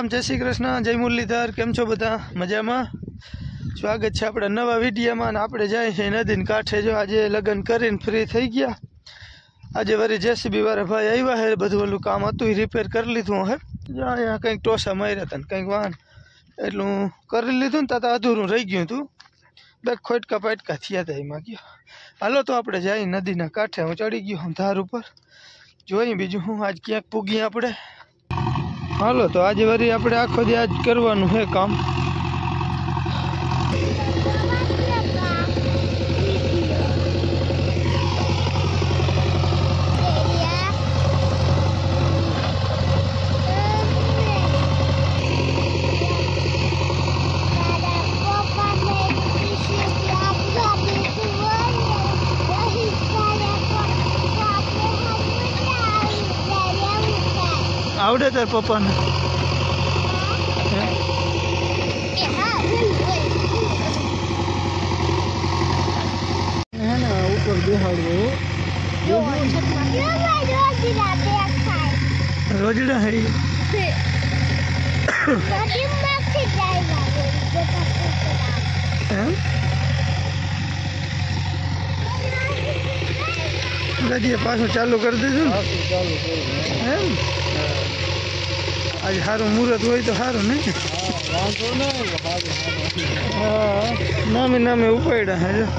राम जय श्री कृष्ण जय मुरलीधर केम छो बधा मजा में स्वागत है अपना नवा विडियो में। आपणे जाए छे नदी कांठे जो आज लग्न करीने फ्री थई गया। आज वरी जेसीबी वाला भाई आव्या है बधुं ओलुं काम हतुं ई रिपेर कर लीधुं है। जो अहींया कंईक टोसा मार्या था कंईक वाहन एटलुं करी लीधुं ने तो अधूरुं रही गयुं हतुं। બે ખોટકા પાટકા થયા હતા એમાં ગયો। હાલો તો આપણે જઈ નદીના કાંઠે હું ચડી ગયો હું ધાર ઉપર જોઈ બીજું હું આજ ક્યાંક પૂગી આપણે। હાલો તો આજે વરી આપણે આખો દી આજ કરવાનું છે કામ। आवड़े तार पप्पा ने ऊपर बेहाड़ो रोजड़ा है गडिया पाछो चालू कर दीधुं आज सारू मुहूर्त हो तो सारू नहीं नामे नामे उपाड़ा है जो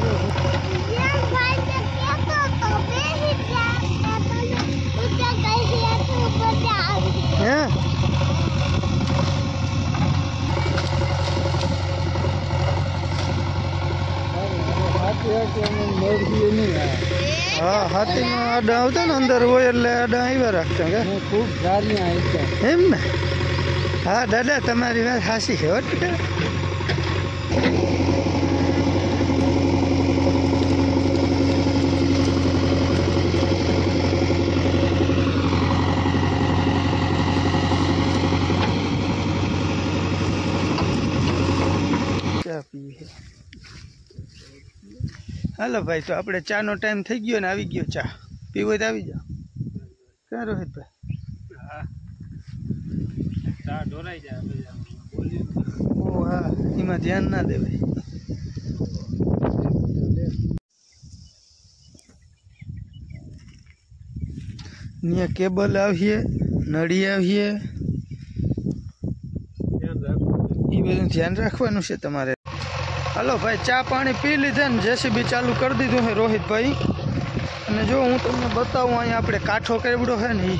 हाँ हाथी में आडा आता ना अंदर वो आडा आव्या राखता खूब एम ने हाँ दादा तमारी बात हासी है क्या पी हेलो भाई तो अपने चा नो टाइम थी गयो ने आई गयो चा पीवो तो आई जाओ क्या रोहित भाई ओ हाँ इमा ध्यान ना दे भाई निया केबल आवीए नड़ी आवीए ई बधुं ध्यान राखवानुं छे तमारे। हेलो भाई चा पानी पी लीधे ने जेसीबी चालू कर दीधुं है रोहित भाई अने जो हूँ तमने बताऊँ अहीं आपणे काठो केवड़ो है ने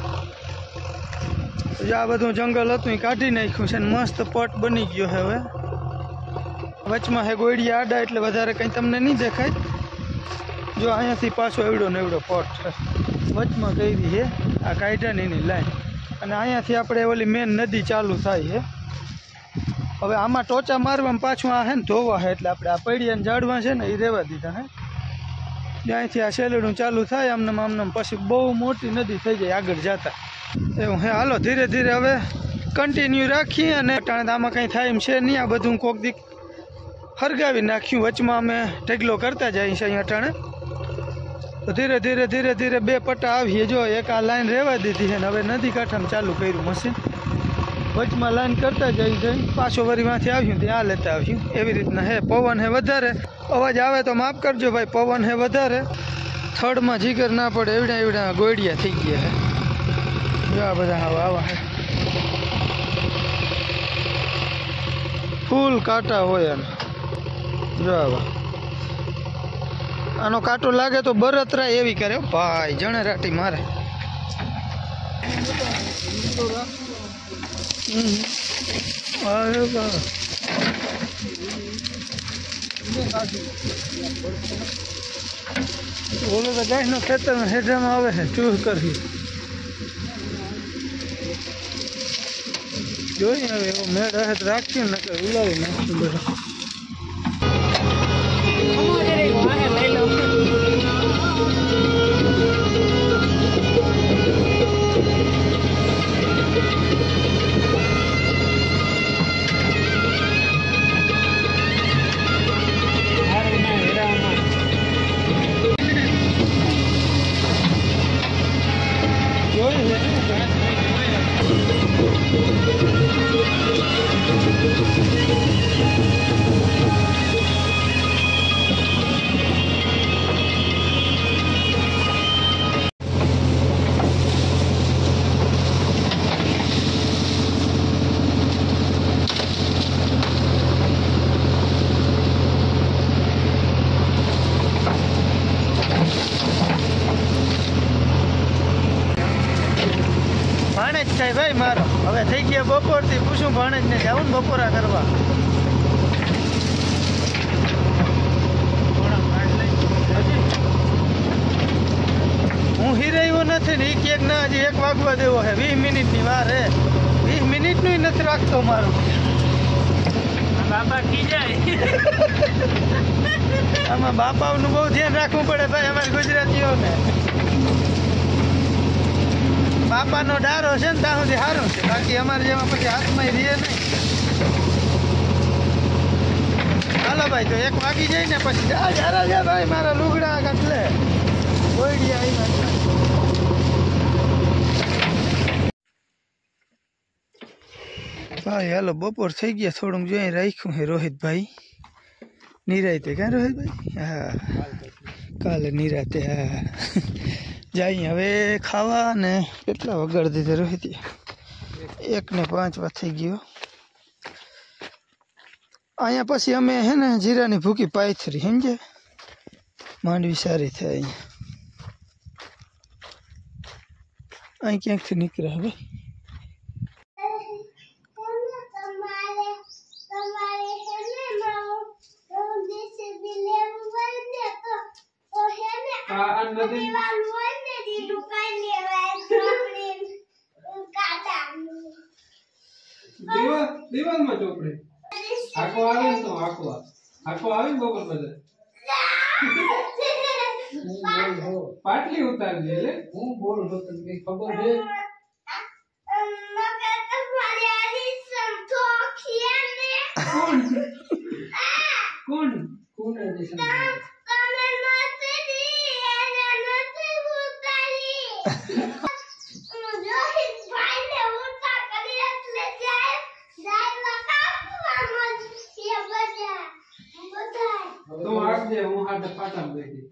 जो आ बधुं जंगल हतुं काढी नाख्युं छे ने मस्त पट बनी गयो है। हवे वचमां है गोड़िया आडा एटले वधारे कंई तमने नहीं देखाय। जो अहींयाथी पाछो एवड़ो ने एवड़ो पट छे वचमां करी है आ काढ्यानी लाइन अने अहींयाथी आपणे ओली मेन नदी चालू थाय है। હવે આમાં ટોચા મારવામાં પાછું આ છે ને ધોવા છે એટલે આપણે આ પૈડિયાને ઝાડવા છે ને એ રહેવા દીધા છે। જ્યાંથી આ શેલડું ચાલુ થાય આમને આમને પછી બહુ મોટી નદી થઈ જાય આગળ જતા એવું હે। હાલો ધીરે ધીરે હવે કન્ટિન્યુ રાખીએ અને આમાં કંઈ થાય એમ છે નહીં। આ બધું કોક દી હરગાવી નાખ્યું વચમાં અમે ઢગલો કરતા જઈએ છીએ અહીંયા અટાણે તો ધીરે ધીરે ધીરે ધીરે બે પટ્ટા આવીએ। જો એક આ લાઈન રહેવા દીધી છે ને હવે નદી કાંઠામાં ચાલુ કર્યું મશીન वचमा लाइन करता जाइए पाछो वरी वहाँ आव्यूं आ लेता आव्यूं एवी रीतना है। पवन है वधारे अवाज आवे तो माफ करजो भाई पवन है वधारे थर्ड में जीगर ना पड़े एवड़ा एवड़ा गोड़िया थी गया है। जो आ बधा आवा है फूल काटा होय जो आवा आनो काटो लागे तो बरतरा एवी करे भाई जणे राटी मारे। अरे वाह बोलो तो गाय नो खेतर में हेठा में आवे है चूह कर जो मेड़ है तो राखी न उलावी नाखी Good. થાય ભાઈ મારો હવે થઈ ગયા બપોરથી પૂછું ભણે જ ને જાઉં ને બપોરા કરવા હું હિરાયો નથી ને એક ના હજી 1 વાગવા દેવો હે 20 મિનિટની વાર હે 20 મિનિટનું નથી રાખતો મારું બાપા કી જાય આમાં બાપાનું બહુ ધ્યાન રાખવું પડે ભાઈ અમારા ગુજરાતીઓને બાપાનો ડારો છે ને ત્યાં સુધી સારું છે બાકી અમારે જેમાં પછી હાથમાં રહે નહીં હાલો ભાઈ તો 1 વાગી જાય ને પછી જા ભાઈ મારા લુગડા કાટલે ગોયડી આવી ભાઈ હાલો બપોર થઈ ગયા થોડુંક જોઈ રાખ્યું હે રોહિતભાઈ નિરાતે ક્યાં રોહિતભાઈ હા કાલે નિરાતે હા જાય હવે ખાવા ને કેટલા વગાડી દીધા રોહિત 1:05 થઈ ગયો અહીંયા પછી અમે હે ને જીરાની ભૂકી પાયથરી સમજે માંડવી સારી થાય અહીંયા અહીં ક્યાંકથી નીકળે હવે દીવાલમાં ચોપડે આખો આવે ને તો આખો આવે ને બપોર પછી પાટલી ઉતારી દે એટલે હું બોલ તને ખબર છે કોણ કોણ તો આપ દે હું હાથ પાટા બેઠી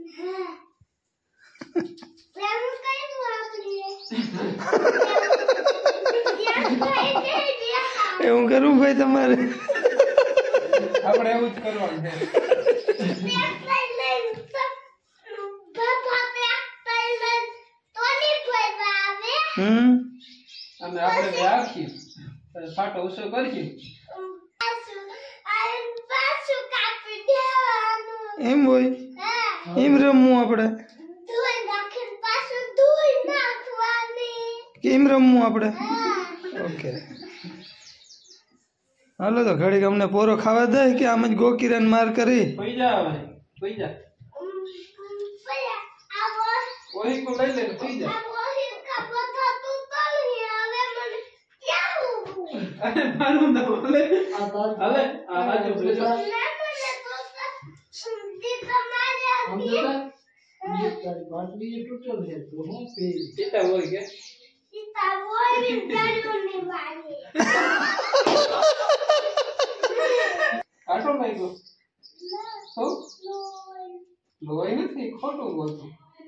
એવું કરું ભાઈ તમારે આપણે એવું જ કરવાનું છે અને આપણે રાખી પાટો ઉછો કરી એમ હોય એમ રમવું આપણે કેમ રમવું આપણે ઓકે હાલો તો ઘડીક અમને પોરો ખાવા દે કે આમ જ ગોકીરાન માર કરી પઈ જા ઓહી કો લઈ લે પઈ જા અરે મારું ના બોલે હવે આ બાજુ બેસો ચિતા હોય કે આટો લાગ્યો હો લોહી નથી ખોટું બોલતું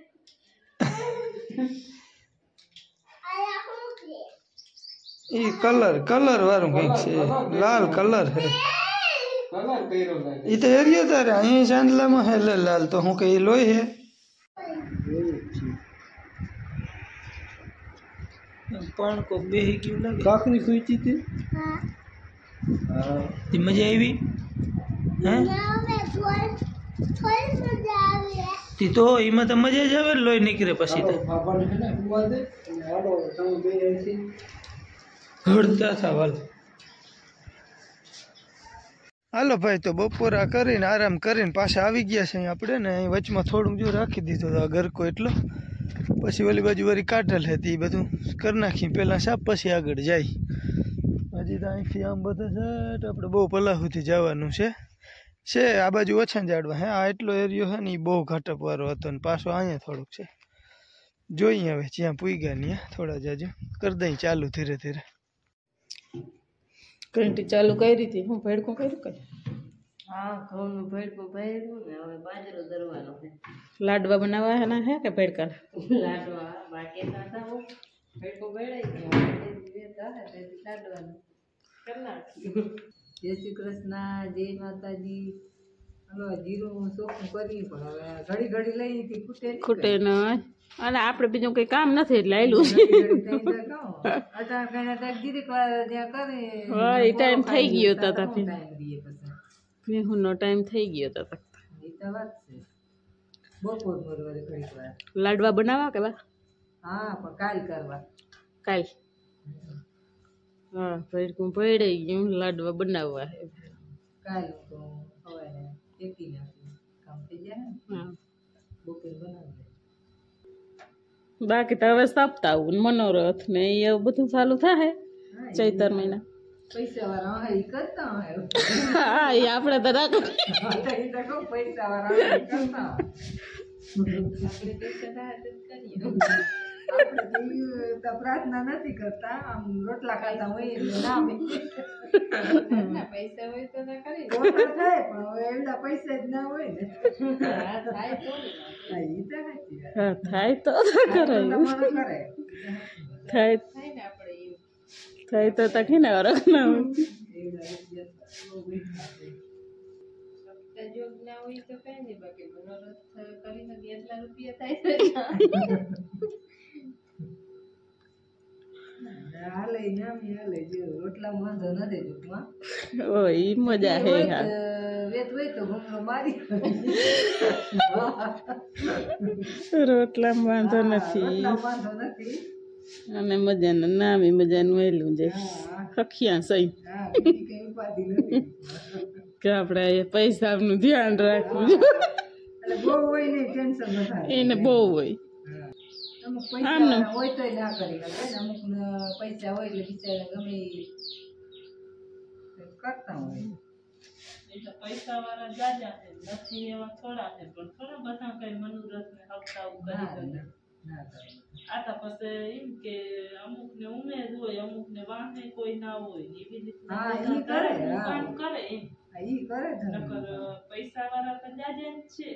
એ કલર વાળું કંઈક છે લાલ કલર હે કલર કર્યો લાગે એ તો હેરિયો તારે અહીં ચાંદલામાં હે લાલ તો હું કઈ લોહી હે પણ કો બેહી ગયું લાગે કાકરી ખુઈતી હતી હા તે મજા આવી હે તી તો એમાં તો મજા જ આવે લોહી નીકળે પછી તો બાપાને છે ને ઉવા દે અને આડો તમે બે રહી હળતા થાવાલ હાલો ભાઈ તો બપોરા કરીને આરામ કરીને પાછા આવી ગયા છે આપણે ને અહીં વચમાં થોડુંક જો રાખી દીધું તો ગરકો એટલો પછી ઓલી બાજુ વાળી કાઢલ હતી એ બધું કરી નાખી પહેલાં સાપ પછી આગળ જાય હજી તો અહીંથી આમ બધા છે આપણે બહુ પલા સુધી જવાનું છે આ બાજુ ઓછા જાડવા હે આ એટલો એરિયો છે ને એ બહુ ઘાટપવાળો હતો ને પાછો અહીંયા થોડુંક છે જોઈએ હવે જ્યાં પૂગ્યા ને થોડા જાજુ કરી દઈ ચાલુ ધીરે ધીરે ઘંટી ચાલુ કરી હતી હું ભેડકું કર્યું કઈ હા ઘઉંનું ભેડકું ભર્યું ને હવે બાજરો દરવાનો છે લાડવા બનાવવાના હે કે ભેડકા લાડવા બાકી હતા હું ભેડકું ભેડાઈ ગયો લાડવાનું કરી નાખ્યું જય શ્રી કૃષ્ણ જય માતાજી ખૂટે ન અને આપણે બીજું કઈ કામ નથી એટલે આયલું હા એ ટાઈમ થઈ ગયો તા ભીહુનો ટાઈમ થઈ ગયો તા લાડવા બનાવવા કે બા કાલ હા ભેડકું ભેડાઈ ગયું લાડવા બનાવવા હે બાકી તો હવે સપ્તાહ મનોરથ ને એવું બધું ચાલુ થાય ચૈતર મહિના હા એ આપણે તો રાખો પ્રાર્થના નથી કરતા આમ રોટલા ખાતા હોય પૈસા હોય તો થાય પણ એવડા પૈસા જ ના હોય ને થાય તો થાય તો તકી ને અરગ ના હોય જોગ ના હોય તો કઈ નહીં બાકી મનોરથ કરીને એટલા રૂપિયા થાય રોટલા વાંધો નથી ટૂંકમાં ઈ મજા હે હા વેત હોય તો ઘૂમરો મારી રોટલા વાંધો નથી અને મજાનું નામી મજાનું વહેલું છે ખખિયા સહી કે આપણે પૈસાનું ધ્યાન રાખવું એને બહુ હોય અમુક પૈસા હોય તો ના કરી શકે ને અમુક પૈસા હોય એટલે બિચારા ગમે કરતા હોય પૈસા વાળા જાજા છે નથી એવા થોડા છે પણ થોડા બધા કઈ મનોરથ ને હપ્તા કરી આ તો પછી એમ કે અમુક ને ઉમેદ હોય અમુક ને વાહે કોઈ ના હોય એવી રીતે કામ કરે એમ પૈસા વાળા તો જાજે જ છે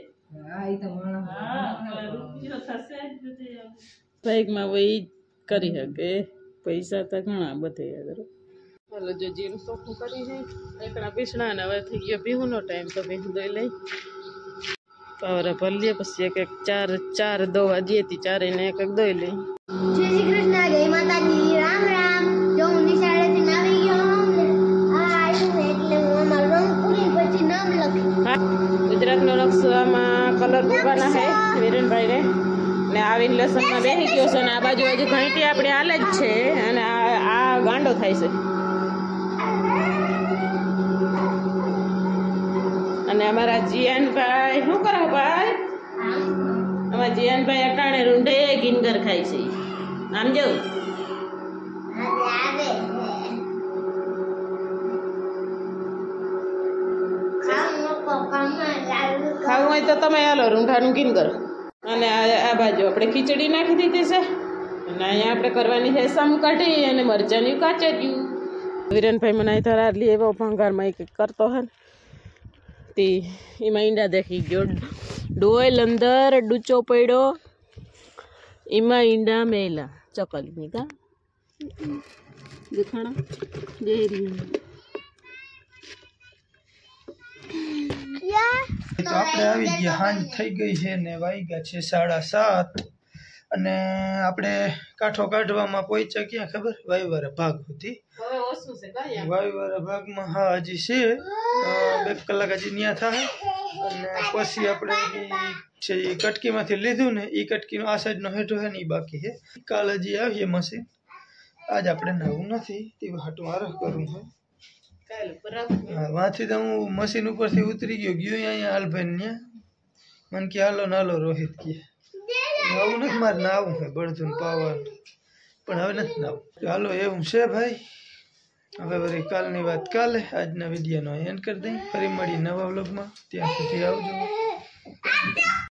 રૂપિયો થશે જ બાઈકમાં વહી કરી શકે પૈસા તો ઘણા બધે ચાલો જો જીરું ચોખ્ખું કરી છે એકડા પીસણા ને હવે થઈ ગયો ભીહુનો ટાઈમ તો ભીહું દઈ લઈ પાવરા ભરી લે પછી એક ચાર દોવા જેતી ચારે ને એક દોઈ લઈ જય શ્રી કૃષ્ણ જય માતાજી રામ રામ જો હું નિશાળેથી આવી ગયો ને આ આવ્યું એટલે હું અમારું રંગ પૂરી પછી નામ લખ્યું ગુજરાતનો નકશો આમાં કલર મૂકવાના છે વિરેનભાઈ ને ને આવીને લસણમાં બેસી ગયો છે અને આ બાજુ હજી ઘંટી આપણે હાલે જ છે અને આ ગાંડો થાય છે અને અમારા જીયાનભાઈ શું કરો ભાઈ અમારા જીયાનભાઈ અટાણે રૂંઢે ગિનગર ખાય છે આમ જવું ખાવું હોય તો તમે હાલો રૂંઢાનું ગિનગર અને આ બાજુ આપણે ખીચડી નાખી દીધી છે અને અહીંયા આપણે કરવાની છે સમ કઢી અને મરચાંની કાચરિયું વિરેનભાઈ મને અહીં ધરાડલી એવો ભંગારમાં એક કરતો હે ને તે એમાં ઈંડા દેખી ગયો ડોયલ અંદર ડૂચો પડ્યો એમાં ઈંડા મેલા ચકલીની કા દેખાણા જેરી તો આપણે આવી ગયા સાંજ થઈ ગઈ છે ને વાગ્યા છે 7:30 અને આપણે કાંઠો કાઢવામાં પહોંચ્યા ક્યાં ખબર વાયવારા ભાગ હતી વાયવારા ભાગમાં હા હજી છે 2 કલાક હજી ત્યાં થાય અને પછી આપણે છે એ કટકીમાંથી લીધું ને એ કટકીનો આ સાઈડનો હેઠો છે ને એ બાકી છે કાલ હજી આવીએ મશીન આજ આપણે નવું નથી તે હાટું આરખ કરવું છે હા વાંથી તો હું મશીન ઉપરથી ઉતરી ગયો અહીંયા હાલભાઈ ત્યાં મને કે હાલો નાલો રોહિત કે આવું નથી મારે નાવું છે બળધું પાવાનું પણ હવે નથી નાવું હાલો એવું છે ભાઈ હવે વળી કાલની વાત કાલે આજના વિડીયોનો એન્ડ કરી દઈ ફરી મળી નવા વ્લોગમાં ત્યાં સુધી આવજો